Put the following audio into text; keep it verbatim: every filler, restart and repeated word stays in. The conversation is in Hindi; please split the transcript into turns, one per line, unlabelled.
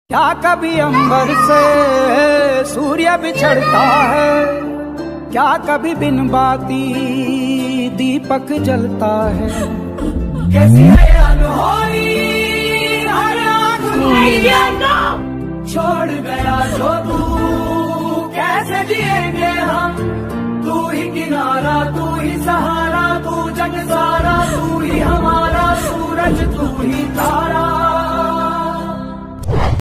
क्या कभी अंबर से सूर्य बिछड़ता है, क्या कभी बिन बाती दीपक जलता है। कैसी है अनहोनी हर आँख छोड़ गया जो तू, कैसे जिएंगे हम। तू ही किनारा, तू ही सहारा, तू जग सारा, तू ही हमारा सूरज, तू ही तारा।